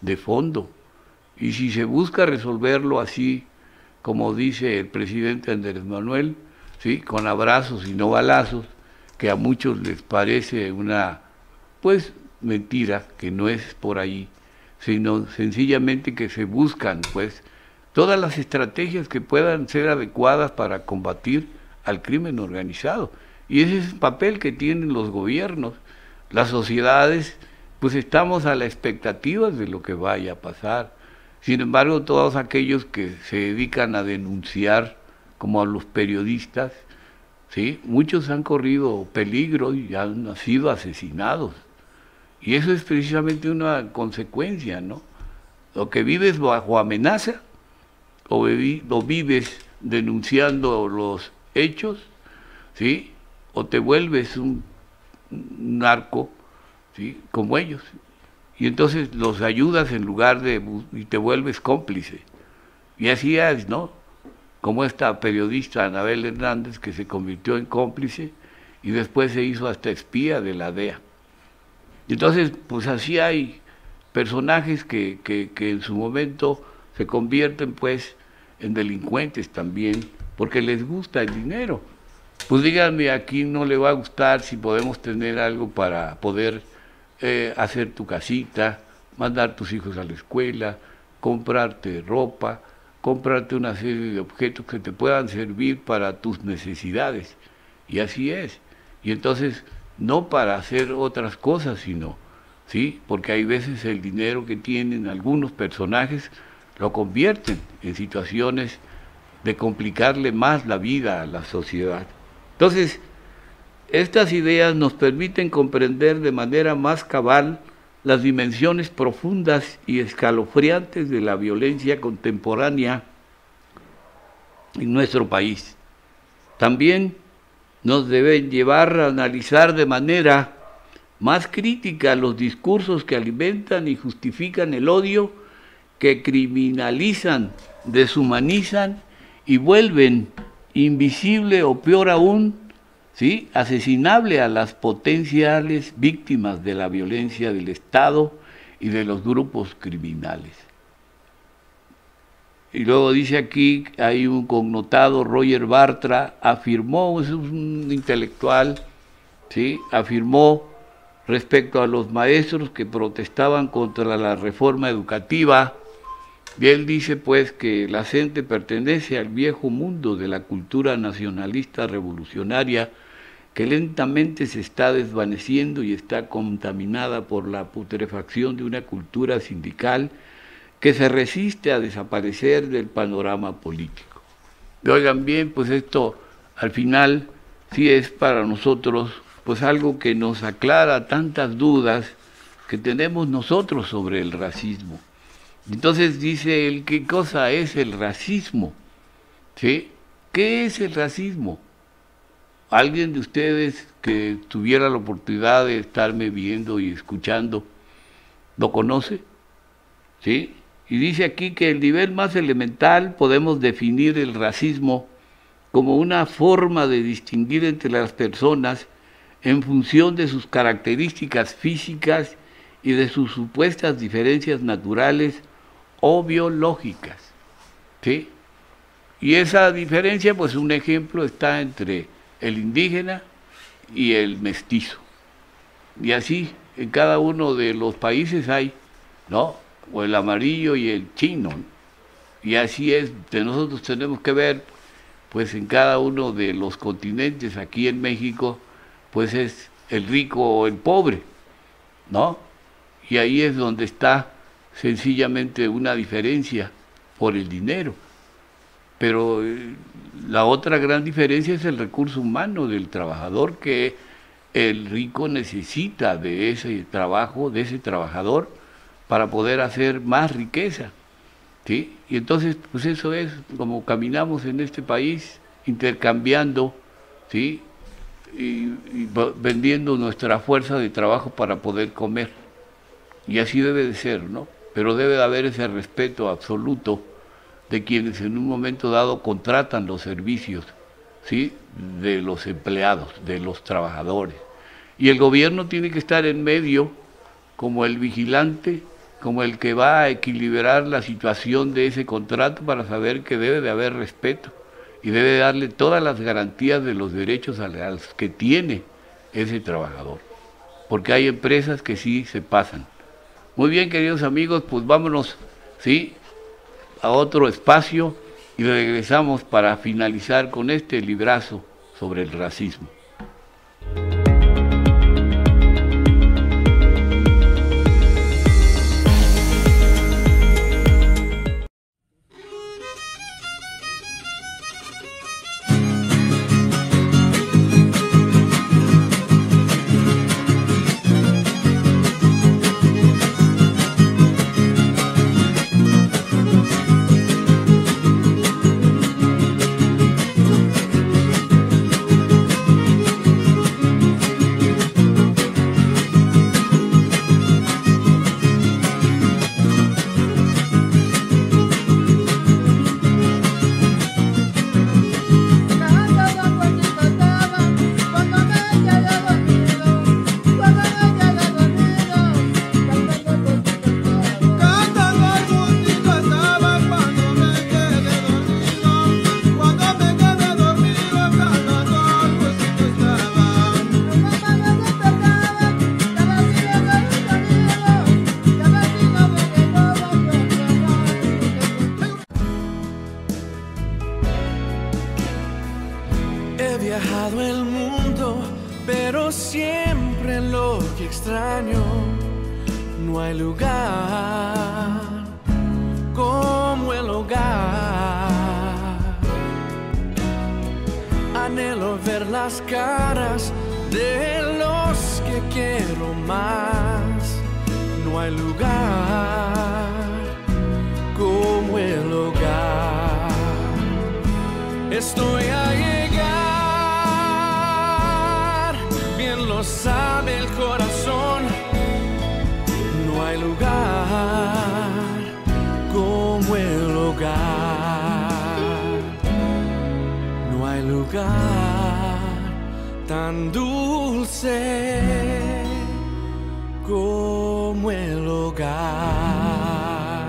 de fondo. Y si se busca resolverlo así, como dice el presidente Andrés Manuel, ¿sí?, con abrazos y no balazos, que a muchos les parece una, pues, mentira, que no es por ahí, sino sencillamente que se buscan, pues, todas las estrategias que puedan ser adecuadas para combatir al crimen organizado. Y ese es el papel que tienen los gobiernos. Las sociedades, pues estamos a la expectativa de lo que vaya a pasar. Sin embargo, todos aquellos que se dedican a denunciar, como a los periodistas, ¿sí?, muchos han corrido peligro y han sido asesinados. Y eso es precisamente una consecuencia, ¿no? Lo que vives bajo amenaza, o vives denunciando los hechos, ¿sí?, o te vuelves un narco, ¿sí?, como ellos. Y entonces los ayudas en lugar de, y te vuelves cómplice. Y así es, ¿no? Como esta periodista Anabel Hernández, que se convirtió en cómplice y después se hizo hasta espía de la DEA. Y entonces, pues así hay personajes que en su momento se convierten, pues, en delincuentes también, porque les gusta el dinero. Pues díganme, ¿a quién no le va a gustar si podemos tener algo para poder hacer tu casita, mandar tus hijos a la escuela, comprarte ropa, comprarte una serie de objetos que te puedan servir para tus necesidades? Y así es. Y entonces, no para hacer otras cosas, sino, ¿sí?, porque hay veces el dinero que tienen algunos personajes lo convierten en situaciones de complicarle más la vida a la sociedad. Entonces, estas ideas nos permiten comprender de manera más cabal las dimensiones profundas y escalofriantes de la violencia contemporánea en nuestro país. También nos deben llevar a analizar de manera más crítica los discursos que alimentan y justifican el odio, que criminalizan, deshumanizan y vuelven invisible o peor aún, ¿sí?, asesinable a las potenciales víctimas de la violencia del Estado y de los grupos criminales. Y luego dice aquí, hay un connotado, Roger Bartra, afirmó, es un intelectual, ¿sí?, afirmó respecto a los maestros que protestaban contra la reforma educativa, y él dice pues que la gente pertenece al viejo mundo de la cultura nacionalista revolucionaria, que lentamente se está desvaneciendo y está contaminada por la putrefacción de una cultura sindical que se resiste a desaparecer del panorama político. Y oigan bien, pues esto al final sí es para nosotros pues algo que nos aclara tantas dudas que tenemos nosotros sobre el racismo. Entonces dice él, ¿qué cosa es el racismo? ¿Sí? ¿Qué es el racismo? ¿Alguien de ustedes que tuviera la oportunidad de estarme viendo y escuchando lo conoce? ¿Sí? Y dice aquí que el nivel más elemental podemos definir el racismo como una forma de distinguir entre las personas en función de sus características físicas y de sus supuestas diferencias naturales o biológicas, ¿sí? Y esa diferencia, pues un ejemplo está entre el indígena y el mestizo. Y así en cada uno de los países hay, ¿no?, o el amarillo y el chino, ¿no? Y así es, nosotros tenemos que ver, pues en cada uno de los continentes, aquí en México, pues es el rico o el pobre, ¿no? Y ahí es donde está sencillamente una diferencia por el dinero. Pero la otra gran diferencia es el recurso humano del trabajador, que el rico necesita de ese trabajo, de ese trabajador, para poder hacer más riqueza, ¿sí? Y entonces, pues eso es como caminamos en este país, intercambiando, ¿sí?, y vendiendo nuestra fuerza de trabajo para poder comer. Y así debe de ser, ¿no? Pero debe de haber ese respeto absoluto de quienes en un momento dado contratan los servicios, ¿sí?, de los empleados, de los trabajadores. Y el gobierno tiene que estar en medio como el vigilante como el que va a equilibrar la situación de ese contrato para saber que debe de haber respeto y debe darle todas las garantías de los derechos a los que tiene ese trabajador, porque hay empresas que sí se pasan. Muy bien, queridos amigos, pues vámonos, ¿sí?, a otro espacio y regresamos para finalizar con este librazo sobre el racismo. He viajado el mundo, pero siempre lo que extraño, no hay lugar como el hogar. Anhelo ver las caras de los que quiero más, no hay lugar como el hogar. Estoy a llegar, bien lo sabe el corazón, no hay lugar como el hogar, no hay lugar tan dulce como el hogar.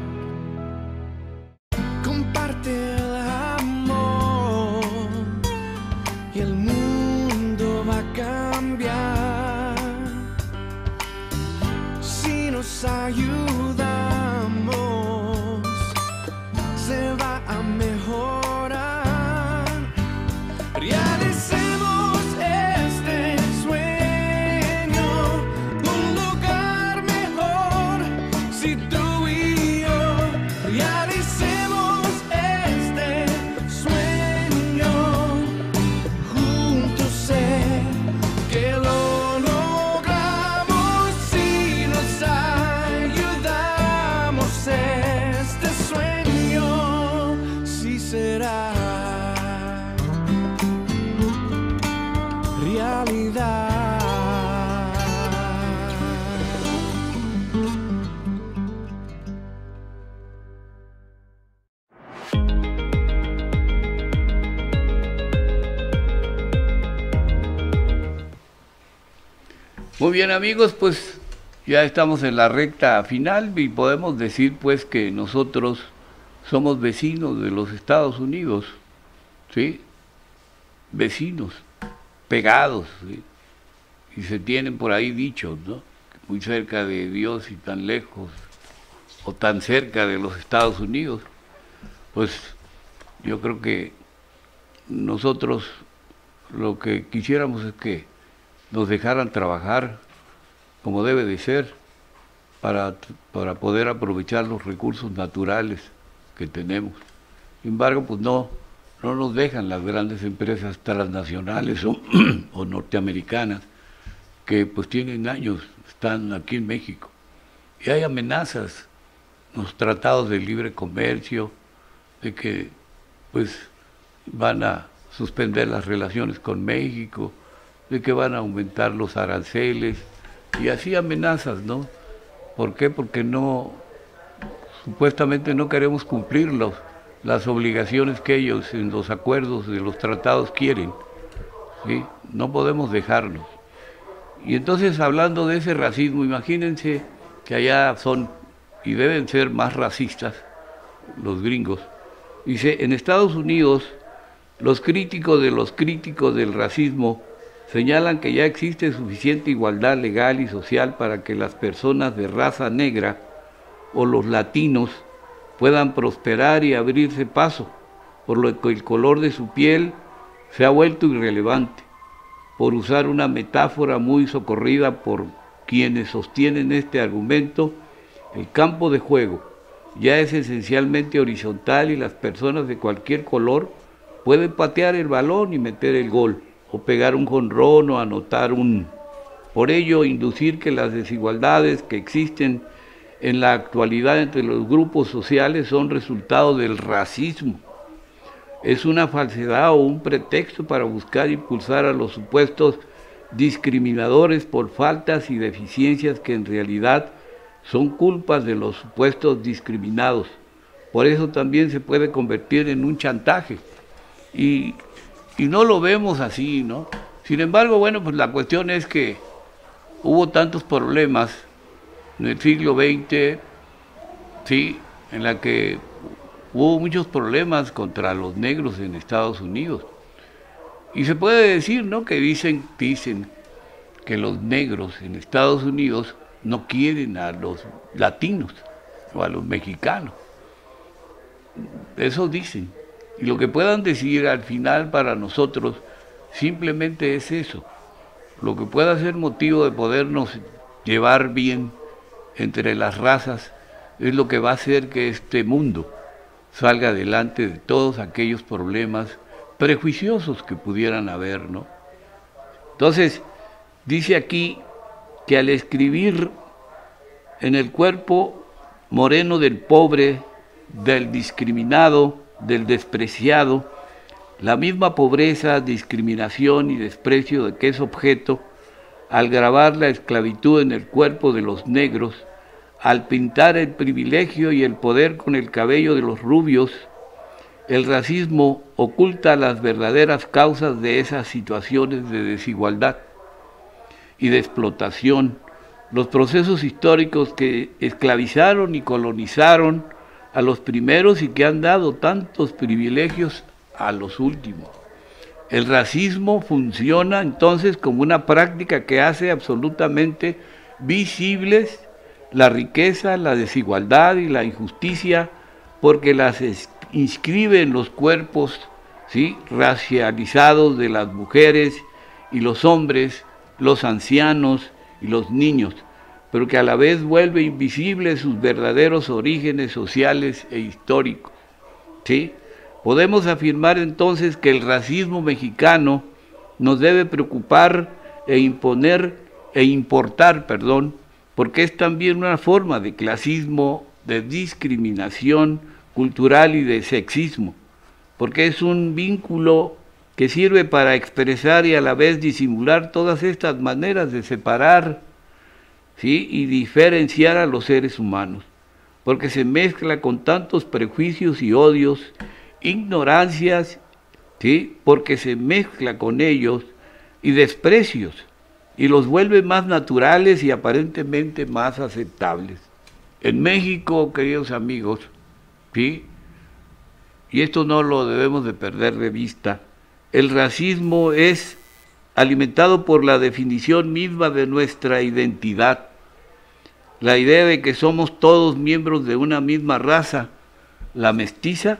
Comparte el amor y el mundo va a cambiar si nos ayudamos, se va a mejorar. Realicemos este sueño, un lugar mejor si tú y yo realicemos este sueño juntos. Sé que lo logramos si nos ayudamos. Este sueño sí será realidad. Muy bien, amigos, pues ya estamos en la recta final y podemos decir pues que nosotros somos vecinos de los Estados Unidos, ¿sí? Vecinos, pegados, ¿sí? Y se tienen por ahí dichos, ¿no? Muy cerca de Dios y tan lejos, o tan cerca de los Estados Unidos. Pues yo creo que nosotros lo que quisiéramos es que nos dejaran trabajar como debe de ser para poder aprovechar los recursos naturales que tenemos. Sin embargo, pues no nos dejan las grandes empresas transnacionales o norteamericanas que pues tienen años, están aquí en México. Y hay amenazas, los tratados de libre comercio, de que pues van a suspender las relaciones con México, de que van a aumentar los aranceles, y así amenazas, ¿no? ¿Por qué? Porque supuestamente no queremos cumplir las obligaciones que ellos en los acuerdos de los tratados quieren, ¿sí? No podemos dejarnos. Y entonces, hablando de ese racismo, imagínense que allá son y deben ser más racistas los gringos. Dice, en Estados Unidos, los críticos del racismo señalan que ya existe suficiente igualdad legal y social para que las personas de raza negra o los latinos puedan prosperar y abrirse paso, por lo que el color de su piel se ha vuelto irrelevante. Por usar una metáfora muy socorrida por quienes sostienen este argumento, el campo de juego ya es esencialmente horizontal y las personas de cualquier color pueden patear el balón y meter el gol, o pegar un jonrón o anotar un. Por ello, inducir que las desigualdades que existen en la actualidad entre los grupos sociales son resultado del racismo es una falsedad o un pretexto para buscar impulsar a los supuestos discriminadores por faltas y deficiencias que en realidad son culpas de los supuestos discriminados. Por eso también se puede convertir en un chantaje. Y no lo vemos así, ¿no? Sin embargo, bueno, pues la cuestión es que hubo tantos problemas en el siglo XX, sí, en la que hubo muchos problemas contra los negros en Estados Unidos. Y se puede decir, ¿no?, que dicen que los negros en Estados Unidos no quieren a los latinos o a los mexicanos. Eso dicen. Y lo que puedan decir al final para nosotros simplemente es eso. Lo que pueda ser motivo de podernos llevar bien entre las razas es lo que va a hacer que este mundo salga adelante de todos aquellos problemas prejuiciosos que pudieran haber, ¿no? Entonces, dice aquí que al escribir en el cuerpo moreno del pobre, del discriminado, del despreciado, la misma pobreza, discriminación y desprecio de que es objeto, al grabar la esclavitud en el cuerpo de los negros, al pintar el privilegio y el poder con el cabello de los rubios, el racismo oculta las verdaderas causas de esas situaciones de desigualdad y de explotación, los procesos históricos que esclavizaron y colonizaron a los primeros y que han dado tantos privilegios a los últimos. El racismo funciona entonces como una práctica que hace absolutamente visibles la riqueza, la desigualdad y la injusticia, porque las inscribe en los cuerpos, ¿sí?, racializados de las mujeres y los hombres, los ancianos y los niños, pero que a la vez vuelve invisibles sus verdaderos orígenes sociales e históricos, ¿sí? Podemos afirmar entonces que el racismo mexicano nos debe preocupar e importar, porque es también una forma de clasismo, de discriminación cultural y de sexismo, porque es un vínculo que sirve para expresar y a la vez disimular todas estas maneras de separar, ¿sí?, y diferenciar a los seres humanos, porque se mezcla con tantos prejuicios y odios, ignorancias, ¿sí?, porque se mezcla con ellos y desprecios, y los vuelve más naturales y aparentemente más aceptables. En México, queridos amigos, ¿sí?, y esto no lo debemos de perder de vista, el racismo es alimentado por la definición misma de nuestra identidad, la idea de que somos todos miembros de una misma raza, la mestiza,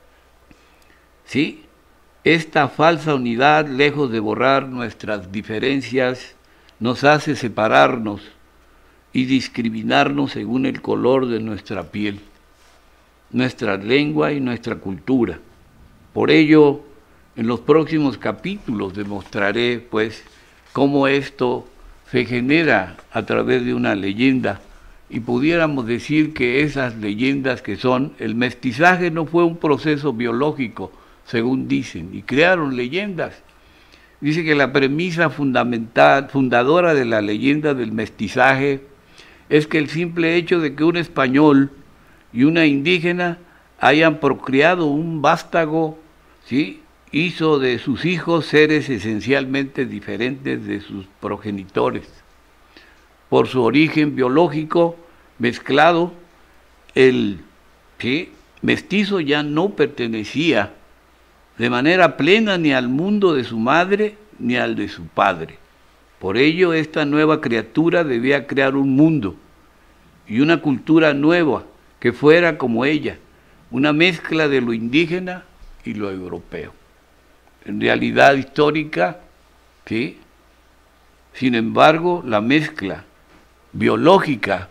¿sí? Esta falsa unidad, lejos de borrar nuestras diferencias, nos hace separarnos y discriminarnos según el color de nuestra piel, nuestra lengua y nuestra cultura. Por ello, en los próximos capítulos demostraré, pues, cómo esto se genera a través de una leyenda, y pudiéramos decir que esas leyendas que son, el mestizaje no fue un proceso biológico, según dicen, y crearon leyendas. Dice que la premisa fundadora de la leyenda del mestizaje es que el simple hecho de que un español y una indígena hayan procreado un vástago, ¿sí?, hizo de sus hijos seres esencialmente diferentes de sus progenitores. Por su origen biológico mezclado, el mestizo ya no pertenecía de manera plena ni al mundo de su madre ni al de su padre. Por ello, esta nueva criatura debía crear un mundo y una cultura nueva que fuera como ella, una mezcla de lo indígena y lo europeo. En realidad histórica, ¿sí? Sin embargo, la mezcla biológica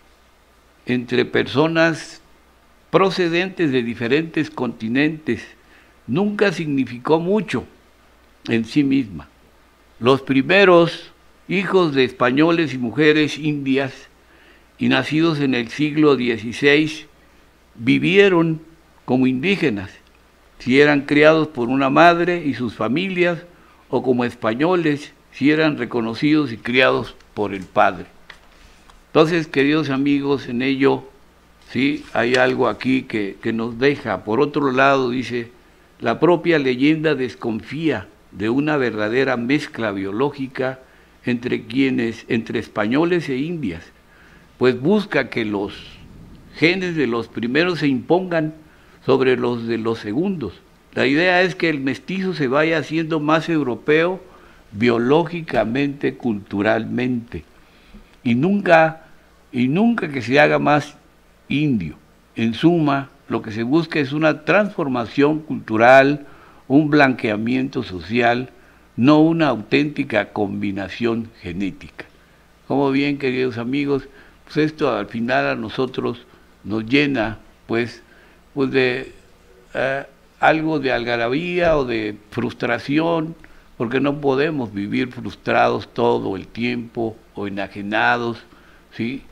entre personas procedentes de diferentes continentes nunca significó mucho en sí misma. Los primeros hijos de españoles y mujeres indias y nacidos en el siglo XVI vivieron como indígenas, si eran criados por una madre y sus familias, o como españoles, si eran reconocidos y criados por el padre. Entonces, queridos amigos, en ello, sí, hay algo aquí que nos deja. Por otro lado, dice, la propia leyenda desconfía de una verdadera mezcla biológica entre españoles e indias, pues busca que los genes de los primeros se impongan sobre los de los segundos. La idea es que el mestizo se vaya haciendo más europeo biológicamente, culturalmente, y nunca que se haga más indio. En suma, lo que se busca es una transformación cultural, un blanqueamiento social, no una auténtica combinación genética. Como bien, queridos amigos, pues esto al final a nosotros nos llena pues de algo de algarabía o de frustración, porque no podemos vivir frustrados todo el tiempo o enajenados, ¿sí?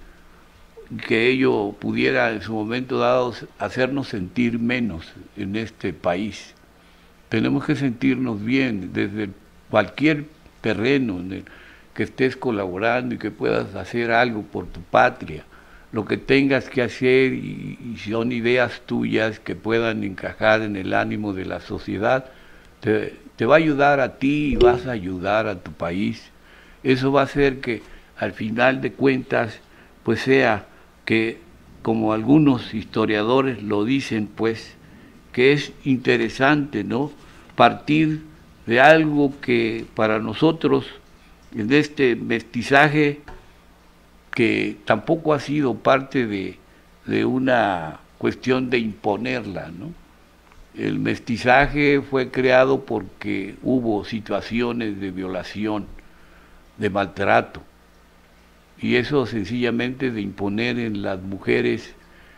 Que ello pudiera en su momento dado hacernos sentir menos en este país. Tenemos que sentirnos bien desde cualquier terreno en el que estés colaborando y que puedas hacer algo por tu patria, lo que tengas que hacer y son ideas tuyas que puedan encajar en el ánimo de la sociedad, te va a ayudar a ti y vas a ayudar a tu país. Eso va a hacer que al final de cuentas pues sea que, como algunos historiadores lo dicen, pues que es interesante, ¿no?, partir de algo que para nosotros en este mestizaje, que tampoco ha sido parte de una cuestión de imponerla, ¿no? El mestizaje fue creado porque hubo situaciones de violación, de maltrato, y eso sencillamente de imponer en las mujeres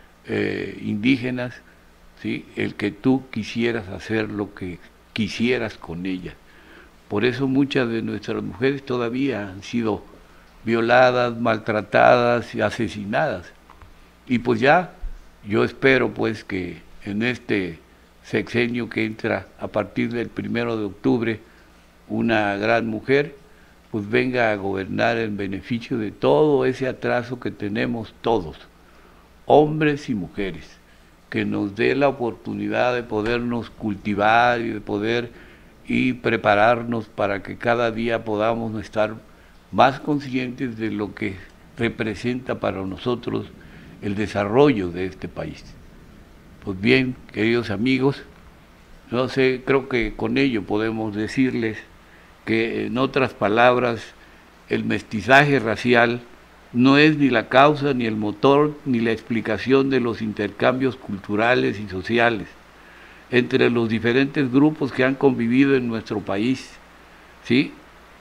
indígenas, ¿sí?, el que tú quisieras hacer lo que quisieras con ellas. Por eso muchas de nuestras mujeres todavía han sido violadas, maltratadas y asesinadas. Y pues ya, yo espero pues que en este sexenio que entra a partir del 1 de octubre, una gran mujer pues venga a gobernar en beneficio de todo ese atraso que tenemos todos, hombres y mujeres, que nos dé la oportunidad de podernos cultivar y de poder y prepararnos para que cada día podamos estar más conscientes de lo que representa para nosotros el desarrollo de este país. Pues bien, queridos amigos, no sé, creo que con ello podemos decirles que, en otras palabras, el mestizaje racial no es ni la causa, ni el motor, ni la explicación de los intercambios culturales y sociales entre los diferentes grupos que han convivido en nuestro país, ¿sí?,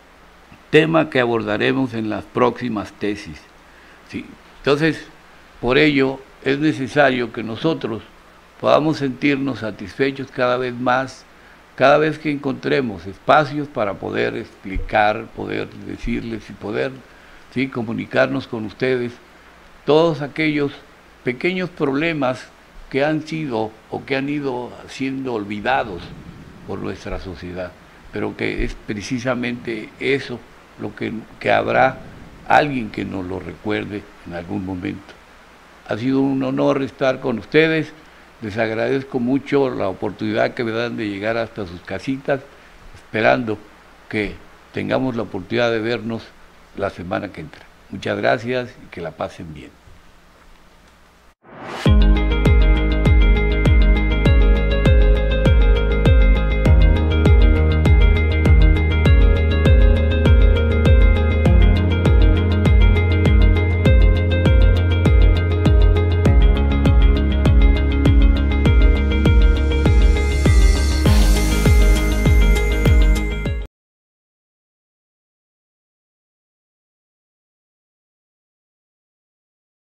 tema que abordaremos en las próximas tesis, ¿sí? Entonces, por ello es necesario que nosotros podamos sentirnos satisfechos cada vez más, cada vez que encontremos espacios para poder explicar, poder decirles y poder, ¿sí?, comunicarnos con ustedes todos aquellos pequeños problemas que han sido o que han ido siendo olvidados por nuestra sociedad, pero que es precisamente eso lo que habrá alguien que nos lo recuerde en algún momento. Ha sido un honor estar con ustedes, les agradezco mucho la oportunidad que me dan de llegar hasta sus casitas, esperando que tengamos la oportunidad de vernos la semana que entra. Muchas gracias y que la pasen bien.